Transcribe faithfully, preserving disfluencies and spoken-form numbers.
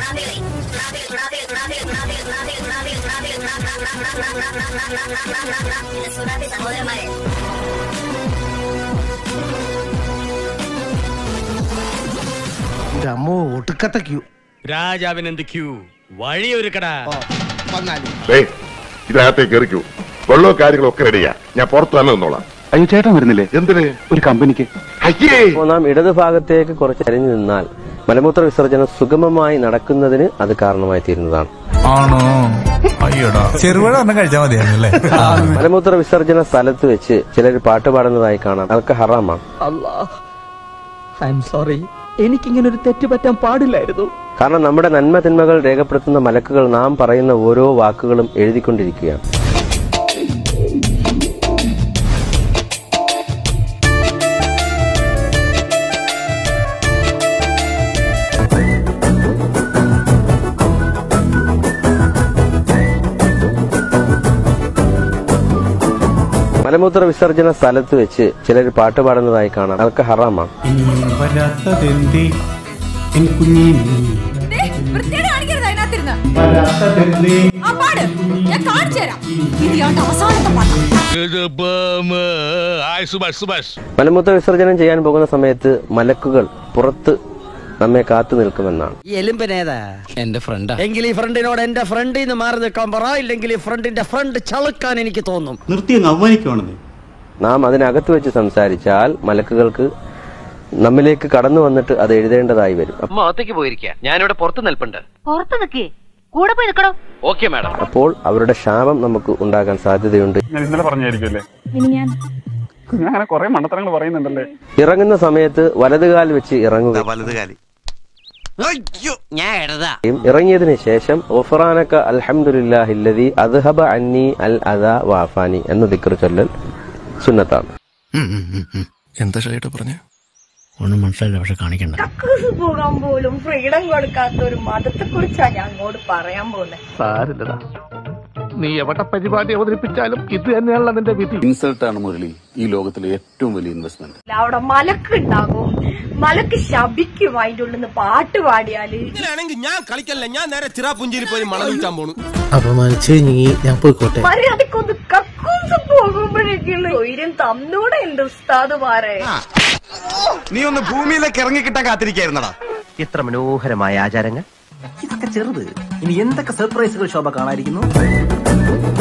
അമ്മോ ഒട്ടുക്കത്തെ Q. രാജാവിനെന്ത് Q? വഴിയൊരുക്കടാ. ഇതിനകത്തേക്ക് എറിക്കൂ. വെള്ളവും കാര്യങ്ങളൊക്കെ റെഡിയാ. ഞാൻ പുറത്തു തന്നെ നിന്നോളാം. അയ്യോ ചേട്ടൻ വരുന്നില്ലേ? എന്തിന്? ഒരു കമ്പനിക്ക്. നാം ഇടതുഭാഗത്തേക്ക് കുറച്ച് ചരിഞ്ഞു നിന്നാൽ മലമൂത്ര വിസർജനം സുഗമമായി നടക്കുന്നതിന് അത് കാരണമായി തീരുന്നതാണ്. ആണോ? അയ്യോടാ, ചെറുപഴ ഒന്നും കഴിച്ചാൽ മതിയായിരുന്നല്ലേ? മലമൂത്ര വിസർജന സ്ഥലത്ത് വെച്ച് ചിലർ പാട്ട് പാടുന്നതായി കാണാം. അതൊക്കെ ഹറാമാണ്. സോറി, എനിക്കിങ്ങനെ ഒരു തെറ്റ് പറ്റാൻ പാടില്ലായിരുന്നു. കാരണം നമ്മുടെ നന്മ തിന്മകൾ രേഖപ്പെടുത്തുന്ന മലക്കുകൾ നാം പറയുന്ന ഓരോ വാക്കുകളും എഴുതിക്കൊണ്ടിരിക്കുകയാണ്. മലമൂത്ര വിസർജന സ്ഥലത്ത് വെച്ച് ചിലർ പാട്ട് പാടുന്നതായി കാണാം. അതൊക്കെ ഹറാമാണ്. മലമൂത്ര വിസർജനം ചെയ്യാൻ പോകുന്ന സമയത്ത് മലക്കുകൾ പുറത്ത് നമ്മെ കാത്തു നിൽക്കുമെന്നാണ്. ഈ എലുമ്പനേതാ? എന്റെ ഫ്രണ്ടാ. എങ്കിൽ ഈ ഫ്രണ്ടിനോട് എന്റെ ഫ്രണ്ടിൽ നിന്ന് മാറി നിൽക്കാൻ പറ, ഇല്ലെങ്കിൽ ഈ ഫ്രണ്ടിന്റെ ഫ്രണ്ട് ചളുക്കാൻ എനിക്ക് തോന്നും. നാം അതിനകത്ത് വെച്ച് സംസാരിച്ചാൽ മലക്കുകൾക്ക് നമ്മിലേക്ക് കടന്നു വന്നിട്ട് അത് എഴുതേണ്ടതായി വരും. ഞാനിവിടെ പുറത്ത് നിൽപ്പുണ്ട്. അപ്പോൾ അവരുടെ ശാപം നമുക്ക് ഉണ്ടാകാൻ സാധ്യതയുണ്ട്. ഇറങ്ങുന്ന സമയത്ത് വലതുകാൽ വെച്ച് ഇറങ്ങുക. ഇറങ്ങിയതിനു ശേഷം ഗുഫ്റാനക അൽഹംദുലില്ലാഹില്ലദീ അദ്ഹബ അന്നി അൽ അദാ വഅഫാനി എന്ന ദിക്ർ ചൊല്ലൽ സുന്നത്താണ്. എന്താ ഷൈട്ട് പറഞ്ഞേ? ഒന്നും മനസ്സിലായില്ല, പക്ഷെ കാണിക്കണ്ട. പോകാൻ പോലും ഫ്രീഡം കൊടുക്കാത്ത ഒരു മതത്തെ കുറിച്ചാണ് ഞാൻ അങ്ങോട്ട് പറയാൻ പോകുന്നത്. സാരില്ലടാ, നീ എവിടെ പരിപാടി അവതരിപ്പിച്ചാലും ഇത് തന്നെയാണല്ലോ നിന്റെ വിധി. ഇൻസൾട്ടാണ് മുരളി ഈ ലോകത്തിലെ ഏറ്റവും വലിയ ഇൻവെസ്റ്റ്മെന്റ്. അവിടെ മലക്ക് ഉണ്ടാകും, മലക്ക് ശപിക്കും. അതിന്റെ ഉള്ളിൽ നിന്ന് പാട്ട് പാടിയാല് ഞാൻ കളിക്കല്ല, ഞാൻ നേരെ ചിറാപുഞ്ചിയിൽ പോയി മണം വിൽക്കാൻ പോണു. അപമാനിച്ച് ഞാൻ പോയിക്കോട്ടെ. മര്യാദക്കൊന്ന് കക്കൂസ് പോകുമ്പോഴേക്കുള്ള ഉയരം തന്നൂടെ എന്റെ ഉസ്താദുമാരെ. നീ ഒന്ന് ഭൂമിയിലേക്ക് ഇറങ്ങിക്കിട്ടാൻ കാത്തിരിക്കായിരുന്നടാ. ഇത്ര മനോഹരമായ ആചാരങ്ങൾ, ഇതൊക്കെ ചെറുത്. ഇനി എന്തൊക്കെ സർപ്രൈസുകൾ ശോഭ കാണാതിരിക്കുന്നു.